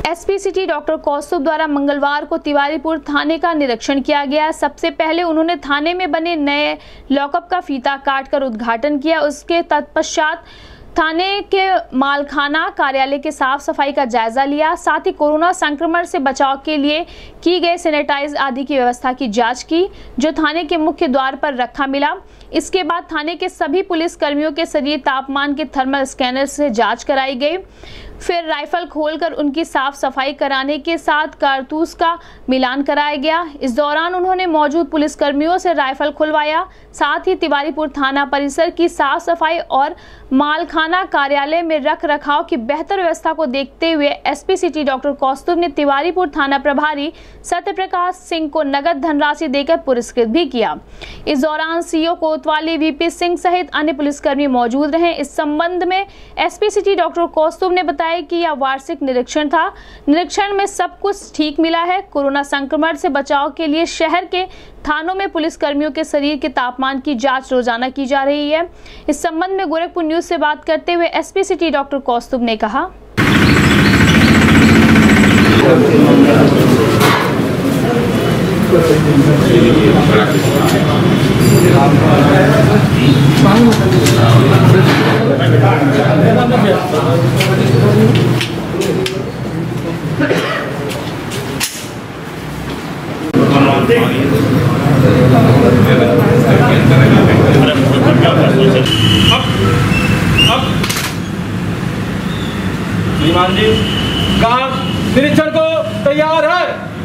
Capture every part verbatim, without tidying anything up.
SP city doctor कौस्तुभ द्वारा मंगलवार को तिवारीपुर थाने का निरीक्षण किया गया। सबसे पहले उन्होंने थाने में बने नए लॉकअप का फीता काटकर उद्घाटन किया। उसके तत्पश्चात थाने के मालखाना कार्यालय के साफ सफाई का जायजा लिया। साथ ही कोरोना संक्रमण से बचाव के लिए की गई सैनिटाइज आदि की व्यवस्था की जांच की, जो थाने के मुख्य द्वार पर रखा मिला। इसके बाद थाने के सभी पुलिस कर्मियों के शरीर तापमान के थर्मल स्कैनर से जांच कराई गई। फिर राइफल खोलकर उनकी साफ सफाई कराने के साथ कारतूस का मिलान कराया गया। इस दौरान उन्होंने मौजूद पुलिस कर्मियों से राइफल खुलवाया। साथ ही तिवारीपुर थाना परिसर की साफ सफाई और मालखाना कार्यालय में रख रखाव की बेहतर व्यवस्था को देखते हुए एसपी सिटी डॉक्टर कौस्तुभ ने तिवारीपुर थाना प्रभारी सत्यप्रकाश सिंह को नगद धनराशि देकर पुरस्कृत भी किया। इस दौरान सीओ कोतवाली वीपी सिंह सहित अन्य पुलिसकर्मी मौजूद रहे। इस संबंध में एसपी सिटी डॉक्टर कौस्तुभ ने बताया कि यह वार्षिक निरीक्षण था। निरीक्षण में सब कुछ ठीक मिला है। कोरोना संक्रमण से बचाव के लिए शहर के थानों में पुलिस कर्मियों के शरीर के तापमान की जांच रोजाना की जा रही है। इस संबंध में गोरखपुर न्यूज से बात करते हुए एसपी सिटी डॉक्टर कौस्तुभ ने कहा, श्रीमान जी काम निरीक्षण को तैयार है।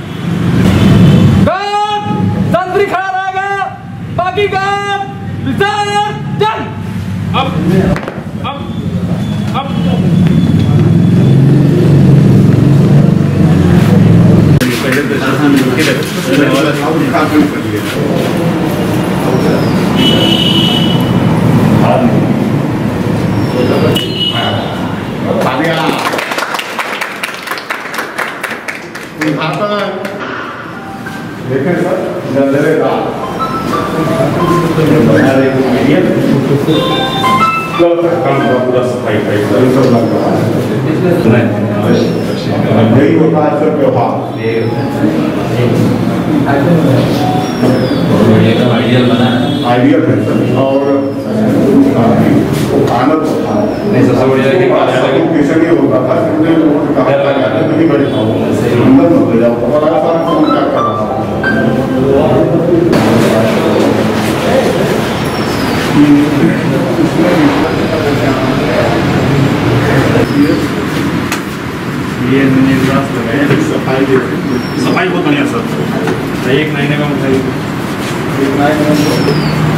काम तंत्री खड़ा रहेगा, बाकी काम विसर्जन। अब अब अब देखें सर, जनरेगा काम का पूरा सफाई यही होता है सर व्यवहार। आइडियल बना आइडियल है सर, और आनंद होता है। नहीं, सबसे बढ़िया है कि किसी नहीं होता था, नहीं बड़ी अंदर मत ले जाओ और ऐसा क्या कर रहा ये निर्वास लगाए सफाई सफाई बहुत बढ़िया सर। एक महीने का मतलब एक महीने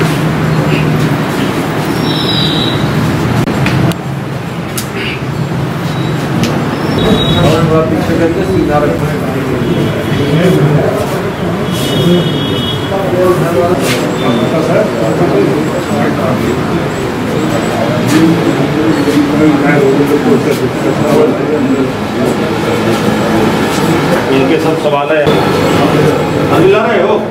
पीछे करके सीधा रखने इनके सब सवाल है। अभी ला रहे हो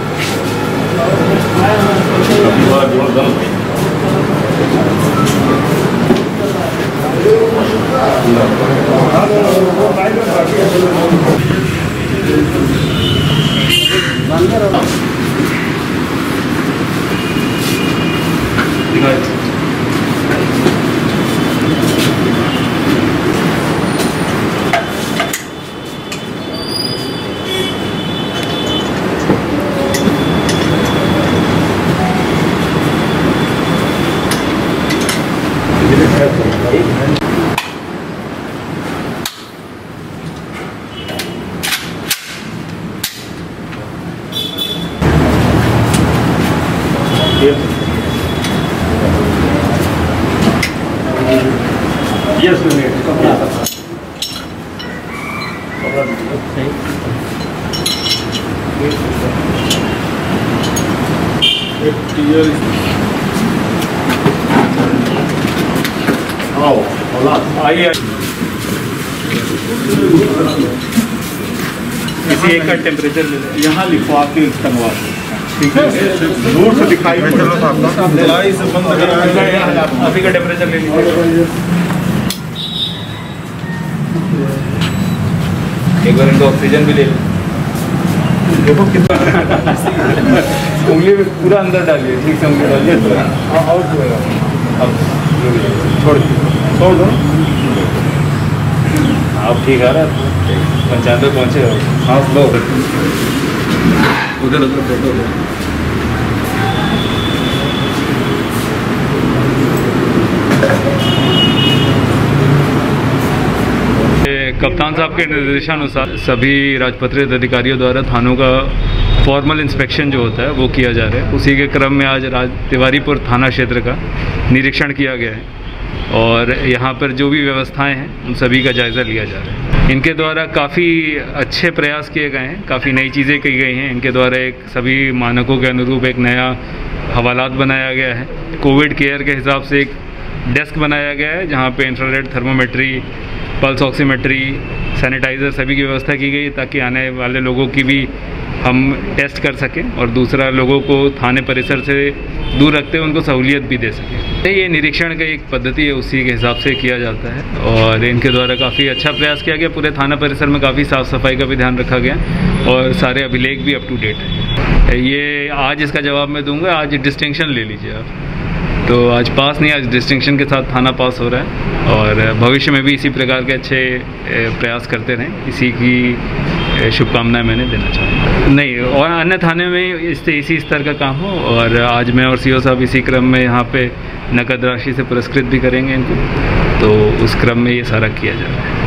Yes, we need. आओ, आइए। किसी एक का टेम्परेचर ले लें। यहाँ लिखो आपके टंगवा ठीक है, दूर से दिखाई अभी का टेम्परेचर ले लीजिए। एक बार इनको ऑक्सीजन भी ले लो। देखो कितना उंगली में पूरा अंदर डालिए, ठीक से उंगली डालिए थोड़ा। हाँ और थोड़ा अब छोड़ छोड़ दो। अब ठीक आ रहा है, पंचानवे पहुँचे हो। हाँ लो उधर उधर फोटो लो। कप्तान साहब के निर्देशानुसार सभी राजपत्रित अधिकारियों द्वारा थानों का फॉर्मल इंस्पेक्शन जो होता है वो किया जा रहा है। उसी के क्रम में आज राज तिवारीपुर थाना क्षेत्र का निरीक्षण किया गया है और यहाँ पर जो भी व्यवस्थाएं हैं उन सभी का जायज़ा लिया जा रहा है। इनके द्वारा काफ़ी अच्छे प्रयास किए गए हैं, काफ़ी नई चीज़ें की गई हैं। इनके द्वारा एक सभी मानकों के अनुरूप एक नया हवालात बनाया गया है। कोविड केयर के हिसाब से एक डेस्क बनाया गया है जहाँ पे infrared thermometry, pulse oximetry, sanitizer सभी की व्यवस्था की गई है ताकि आने वाले लोगों की भी हम टेस्ट कर सकें और दूसरा लोगों को थाने परिसर से दूर रखते हुए उनको सहूलियत भी दे सकें। ये निरीक्षण की एक पद्धति है, उसी के हिसाब से किया जाता है और इनके द्वारा काफ़ी अच्छा प्रयास किया गया। पूरे थाना परिसर में काफ़ी साफ़ सफाई का भी ध्यान रखा गया और सारे अभिलेख भी अप टू डेट है। ये आज इसका जवाब मैं दूँगा, आज डिस्टिंक्शन ले लीजिए आप। तो आज पास नहीं, आज डिस्टिंक्शन के साथ थाना पास हो रहा है और भविष्य में भी इसी प्रकार के अच्छे प्रयास करते रहें, इसी की शुभकामनाएं मैंने देना चाहूँगा। नहीं, और अन्य थाने में इस इसी स्तर का काम हो और आज मैं और सीओ साहब इसी क्रम में यहाँ पे नकद राशि से पुरस्कृत भी करेंगे इनको, तो उस क्रम में ये सारा किया जा रहा है।